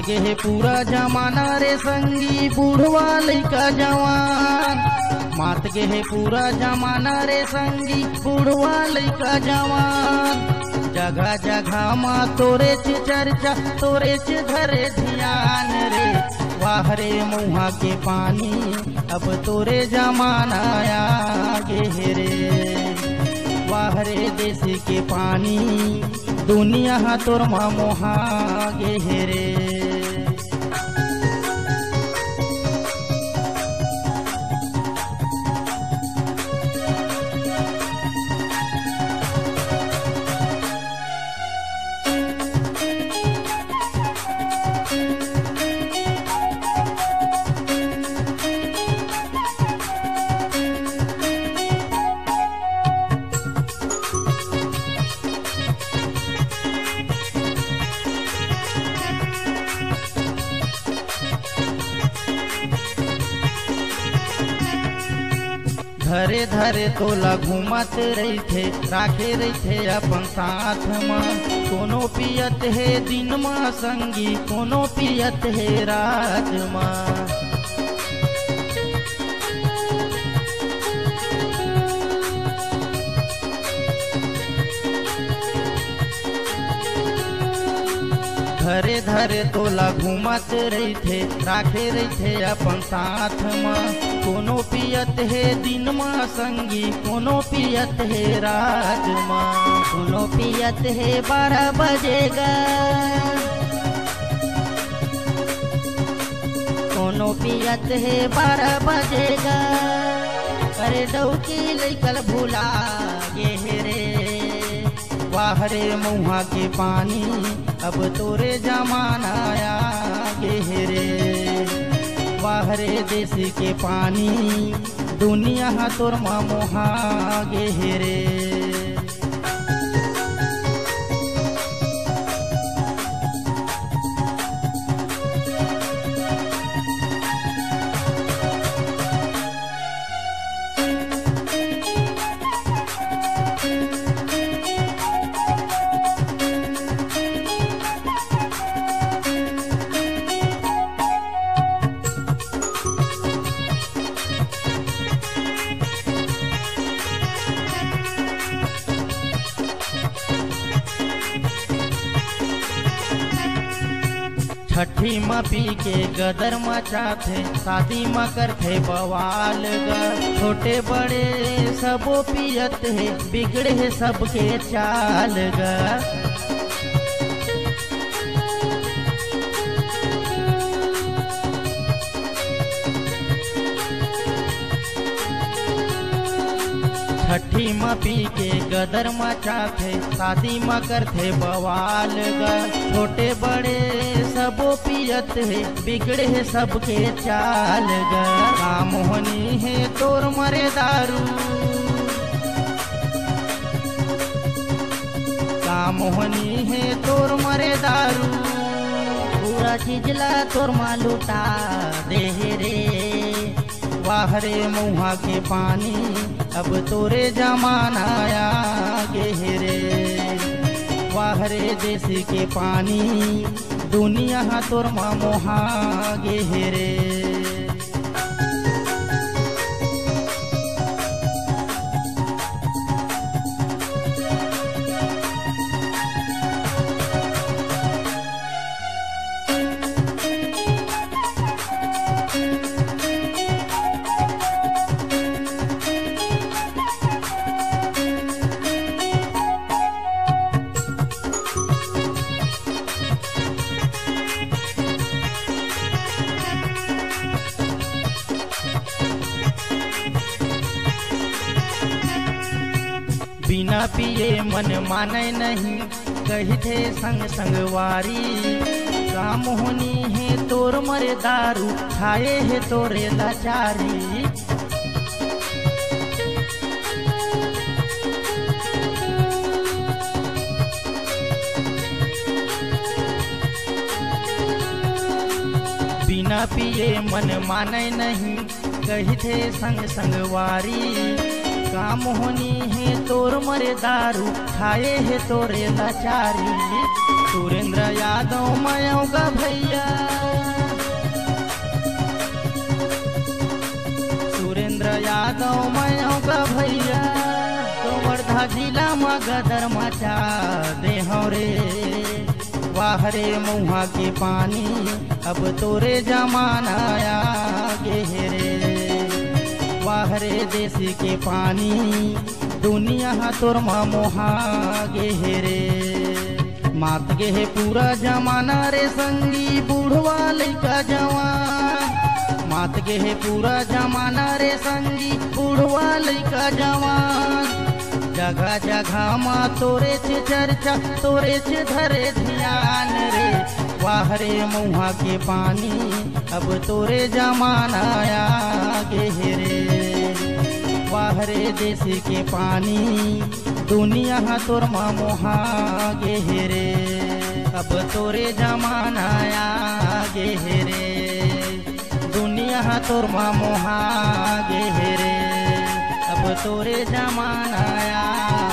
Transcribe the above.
गे है पूरा जमाना रे संगी बूढ़वा लइका जवान। मात गे है पूरा जमाना रे संगी बूढ़वा लइका जवान। जगह जगह माँ तोरे च चर्चा तोरे च धरे ध्यान रे। वाह रे मुहा के पानी अब तोरे जमाना आगे है रे। वाह रे देश के पानी दुनिया तोर मोहा गे है रे। धरे धरे तोला घूमत रही थे राखे रही थे अपन साथ में। कोनो पियत है दिन में संगी कोनो पियत है रात में। धरे धरे तोला घूमत रही थे राखे रही थे अपन साथ में। कोनो पियत है दिन में संगी कोनो पियत है रात में। कोनो पियत है 12 बजेगा कोनो पियत है 12 बजेगा। अरे डौकी लइकल भूला गे रे। वाह रे मुहा के पानी अब तोरे जमाना आगे रे। वाह रे देश के पानी दुनिया तोर मोहा गे रे। छठी में पी के गदर मचाथे शादी में करथे बवाल गा। छोटे बड़े सबो पियत है बिगड़े है सबके चाल गा। छठी में पी के गदर मचाथे शादी में करथे बवाल गा। छोटे बड़े सबो पियत है बिगड़े है सबके चाल गा। काम होनी है तोर मरे दारू काम होनी है तोर मरे दारू। पूरा चिजला तोर मालूटा दे रे। वाह रे मुहा के पानी अब तोरे जमाना आगे रे। वाह रे देश के पानी दुनिया तोर मोहा गे रे। बिना पिए मन माने नहीं कही थे संग संगवारी। काम होनी है तोर मरे दारू खाए है तोरे लाचारी। बिना पिए मन माने नहीं कही थे संग संगवारी। काम होनी है तोर मरे दारू खाए है तोरे लाचारी सुरेंद्र यादव मयो का भैया सुरेंद्र यादव मयो का भैया तो वर्धा जिला में गदर मचा दे रे वाह रे मुहा के पानी अब तोरे जमाना आगे रे वाह रे देसी के पानी दुनिया तोर मोहा गे रे मात गे है पूरा जमाना रे संगी बूढ़वा लइका जवान मात गे है पूरा जमाना रे संगी बूढ़वा लइका जवान जगह जगह मा तोरे छे चर्चा तोरे छे धरे ध्यान रे वाह रे मुहा के पानी अब तोरे जमाना आगे रे वाह रे देसी के पानी दुनिया तोर मोहा गे रे अब तोरे जमाना आगे रे दुनिया तोर मोहा गे रे अब तोरे जमाना